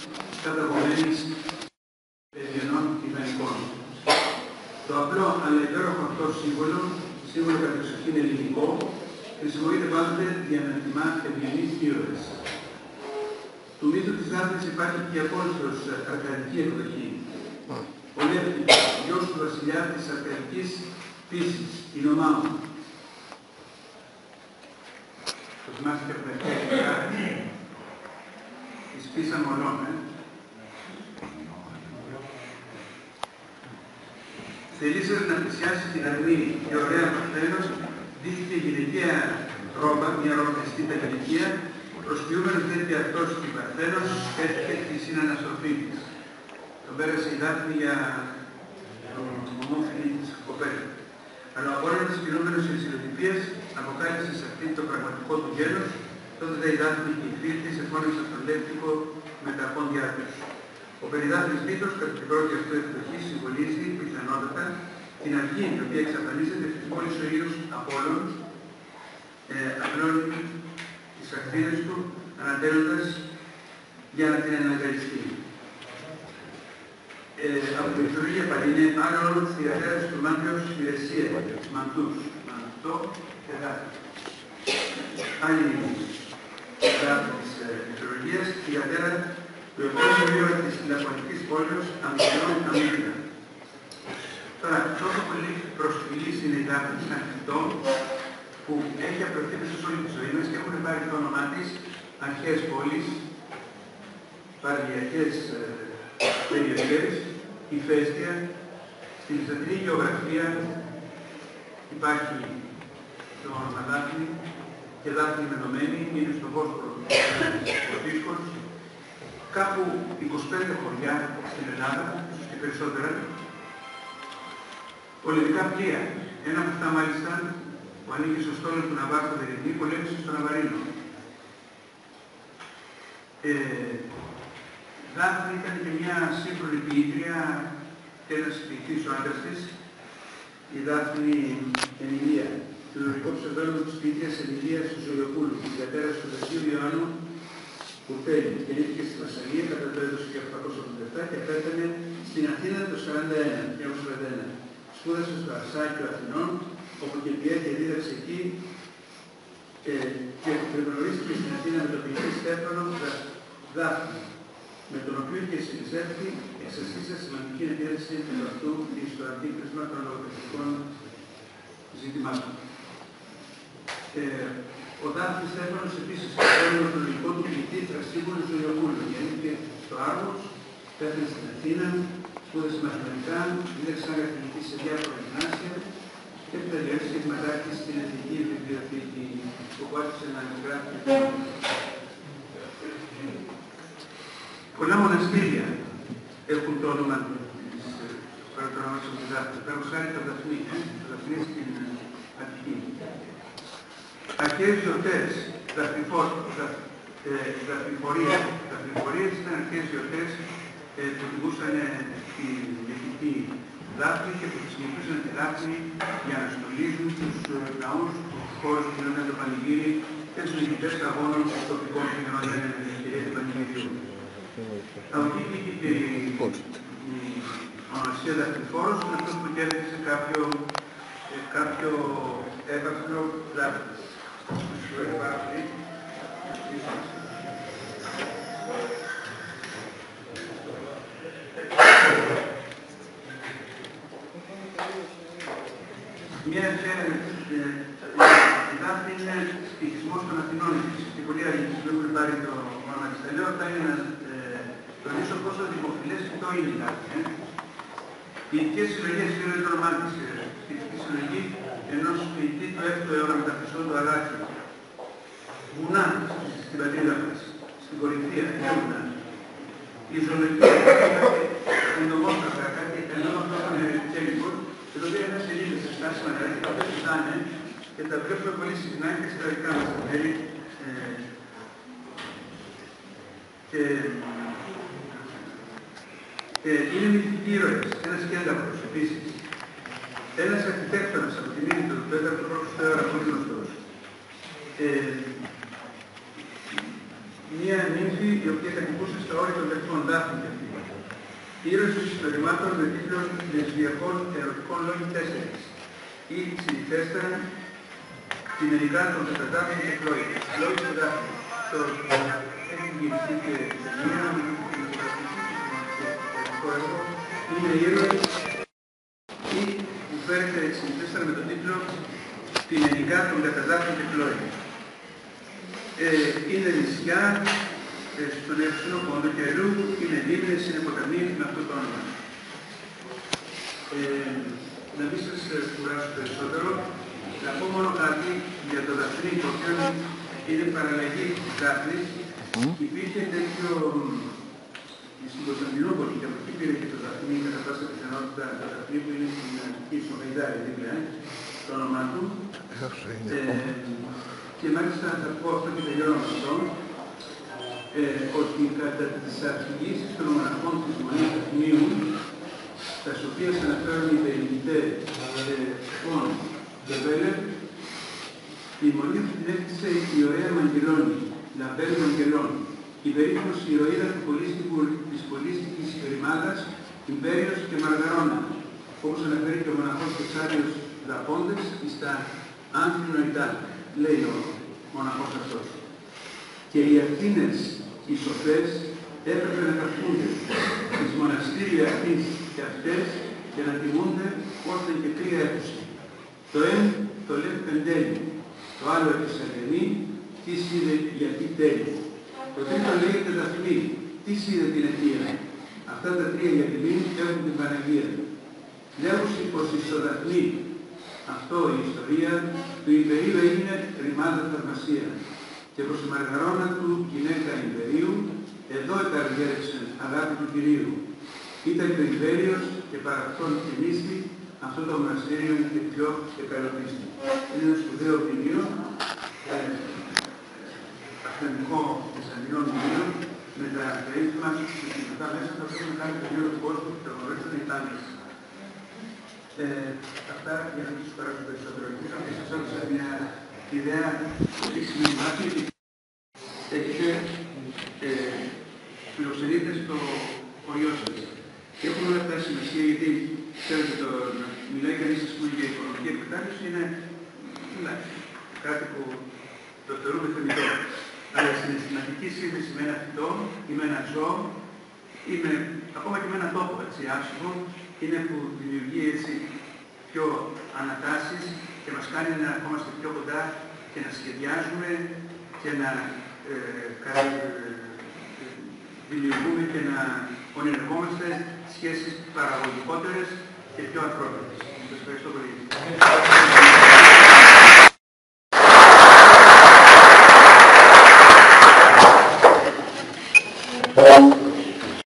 καταγωμένης ευγενών ιδανικών. Το απλό αλλά υπέροχο αυτό σύμβολο κατεξοχήν ελληνικό, χρησιμοποιείται πάντοτε για να τιμά ευγενείς ήρωες. Του μύθου της Δάφνης υπάρχει και η απόλυτος αρκαδική εκδοχή. Ο Λεύκης, γιος του βασιλιά της αρκαδικής φύσης, η Νομάου. Το θυμάστε και από τα αρχαία της Πίσα Μονών, Θελήσατε να πλησιάσει την Αρμή και ωραία Παρθένος, δείχθηκε γυναικεία ρόμπα, μια ρόμπα τα γυναικεία, προσποιούμενος τέτοια αυτός την Παρθένος, έτυχε τη συναναστροφή της. Τον πέρασε η Δάφνη για τον ομόφυλη της κοπέλα. Αλλά ο Απόλλωνας, κινούμενος σε συλλογιπίες, αποκάλυψε σε αυτή το πραγματικό του γένος, τότε η Δάφνη και η φίλη της εφώνησαν στον Λεύκικο με τα πόντια τους. Ο περιδάφνης μύθος, κατά την πρώτη αυτού εκδοχή, συμβολίζει πιθανότατα την αρχή, η οποία εξαφανίζεται μόλις ο ήλιος Απόλλων απλώνει τις ακτίνες του, ανατέλλοντας για να την αναγκαριστεί. Από την ιστορία πάλι είναι άλλο όρο της θειατέρας του Μάντριος Φηρεσία, Μαντούς, Μαντό και Δάφνη. Άλλη γράφη της ιστορίας, θειατέρα του επόμενου ήρωα της Λακωνικής πόλεως, Αμυντιών Αμύντια. Τώρα, τόσο πολύ προσφυλής είναι η Δάφνη σαν αυτό, που έχει απλωθεί μέσα σε όλη τη ζωή μας και έχουν πάρει το όνομά της αρχαίες πόλεις, παραλιακές περιοχές, ηφαίστεια. Στην Βυζαντινή γεωγραφία υπάρχει το όνομα Δάφνη και Δάφνη μενωμένη, είναι στον Βόσπορο ο Δύσκολος. Κάπου 25 χωριά στην Ελλάδα, ίσως και περισσότερα, πολεμικά πλοία. Ένα από αυτά μάλιστα που ανήκει στο στόλο του Ναβάρχου Δερινή, πολέμησε στο Ναβαρίνο. Δάφνη ήταν και μια σύγχρονη ποιήτρια και ένας ποιητής ο άντρας της, η Δάφνη Ενηλία. Το λογικό ψευδόνυμο της ποιήτριας Ενηλίας του Ζωγιοπούλου, της διατέρας του Δεσίου Ιωάννου Κουρτέλη. Γεννήθηκε στη Μασσαλία κατά το έτος 1887 και πέθανε στην Αθήνα το 1941. Σπούδασε στο Αρσάκιο Αθηνών, όπου και πιέτη δίδαξε εκεί και γνωρίστηκε στην Αθήνα με τον ποιητή Στέφανο Δάφνη, με τον οποίο και συνεισέφθη εξασκήσα σημαντική επίδραση του αυτού στο αντίκρισμα των λογοτεχνικών ζητημάτων. Ο Δάφνης Στέφανος επίσης με το λογικό του ποιητή Θρασίβουλου Ζωγιοπούλου. Γεννήθηκε στο Άργος, πέθανε στην Αθήνα, σπούδασε μαθηματικά, δίδαξε σαν καθηγητή σε διάφορα γυμνάσια και έπειτα διορίστηκε τη μετάρχηση στην Εθνική Βιβλιοθήκη, όπου άρχισε να γράφει. Πολλά μοναστήρια έχουν το όνομα της παρατρονομάς του Δάφνη. Παραδείγματος χάρη το Δαφνί στην Αττική. Αρχαίες γιορτές, δαφνηφορίες ήταν αρχαίες γιορτές που τιμούσαν τη δυτική Δάφνη και που χρησιμοποιούσαν τη Δάφνη για να στολίζουν τους ναούς, τους χώρους που γινόταν το πανηγύρι και τους νικητές αγώνων τοπικών που γινόταν την ευκαιρία του πανηγυρίου. Από εκεί βγήκε και η ονομασία δαφνηφόρος, είναι αυτός που κέρδισε κάποιο έπαθλο Δάφνης. Μια η Δάφνη είναι στοιχισμός των Αθηνών και πολλοί άλλοι που έχουν πάρει το όνομα της. Τα λέω αυτά είναι να τονίσω πόσο δημοφιλές αυτό είναι η Δάφνη. Οι ειδικές συλλογές είναι το όνομά της ειδική συλλογή ενός ποιητή του 6ου αιώνα με τα Χρυσό του Αγάκη. Βουνά στην πατρίδα μας, στην Κορινθία, μια βουνά. Η ζωολογία εντομόσταυρα κάτι ενώ αυτό είναι τσέλικος, και το οποίο είναι σελίδες σε στάσιμα νερά και τα οποία κοιτάνε και τα βλέπουμε πολύ συχνά και στα δικά μας τα μέρη. Είναι μυθικοί ήρωες, ένας κένταφος επίσης. Ένας αρχιτέκτονας από τη μήνυ του 4ου αιώνα, πολύ γνωστός. Μία νύμφη η οποία κατοικούσε στα όρια κόρη των τεχνών Δάφνη και αυτή. Ήρωες των ιστορημάτων με τίτλο «Λεσβιακών ερωτικών λόγοι 4» ή συνηθέστερα «Κειμενικά των τετρατάτων και Φλόιντ». Λόγοι του Δάφνη. Το έχει γυριστεί και σε μία έργο. Είναι ήρωες ή που φέρεται συνηθέστερα με τον τίτλο «Κειμενικά των τετρατάτων και Φλόιντ». Είναι νησιά στον εύξηνο πόντο καιρού, είναι λίμνες, είναι ποταμοί με αυτό το όνομα. Να μην σας κουράσω περισσότερο, να πω μόνο κάτι για το Δαφνί, το οποίο είναι παραλλαγή της Δάφνης. Υπήρχε τέτοιο στην Κωνσταντινούπολη και από εκεί πήρε και το Δαφνί, κατά πάσα πιθανότητα το Δαφνί που είναι στην Αττική, στο Μεϊδάρι, δίπλα, το όνομά του. Και μάλιστα θα πω αυτό και τελειώνω με αυτό, ότι κατά τις αφηγήσεις των μοναχών της Μονής Αθηνίου, τα οποίες αναφέρουν οι περιηγητές Φων και Βέλερ, η Μονή αυτή την έκτισε η ωραία Μαγγελόνη, Λαμπέρ Μαγγελών, η περίφημος ηρωίδα της πολίστικης ερημάδας, Ιμπέριος και Μαργαρόνα, όπως αναφέρει και ο μοναχός Κεσάριος Δαπόντες στα Άνθινοϊτά, λέει ο μοναχός αυτός. Και οι Αθήνες, οι σοφές, έπρεπε να καθούνται στις μοναστήρια αυτής και αυτές και να τιμούνται ώστε και τρία έπουση. Το ένα το λέει Πεντέλη, το άλλο Επισαγενή, τι είδε γιατί τέλει. Το τρίτο λέγεται Δαφνή, τι είδε την αιτία. Αυτά τα τρία για τιμή έχουν την Παναγία. Λέγουσι πως στο Δαφνή, αυτό η ιστορία του Ιμπερίου έγινε ρημάδα θαυμασία. Και προς τη Μαργαρόνα του γυναίκα Ιμπερίου, εδώ εκαργέρεψε αγάπη του Κυρίου. Ήταν και ο Ιμπέριος και παρά αυτόν θυμίστη αυτό το μοναστήριο και πιο εκαλοπίστη. Είναι ένα σπουδαίο βιβλίο, αυθεντικό βυζαντινό βιβλίο, με τα περίφημα συστηματικά μέσα, τα οποία κάνει το γύρο του κόσμου και τα γνωρίζουν οι Ιτάλιες. Αυτά για να μην τους περάσω περισσότερο. Και σας έδωσα μια ιδέα ότι σημαίνει έχετε φιλοξενείτε στο χωριό σας. Και έχουν όλα αυτά σημασία γιατί ξέρετε να μιλάει κανείς για οικονομική εκμετάλλευση είναι κάτι που το θεωρούμε θεμητό. Αλλά συναισθηματική σύνδεση με ένα φυτό ή με ένα ζώο ή ακόμα και με έναν τόπο άσχημο είναι που δημιουργεί έτσι πιο ανατάσεις και μας κάνει να ερχόμαστε πιο κοντά και να σχεδιάζουμε και να δημιουργούμε και να ονειρευόμαστε σχέσεις παραγωγικότερες και πιο ανθρώπινες. Σας ευχαριστώ πολύ.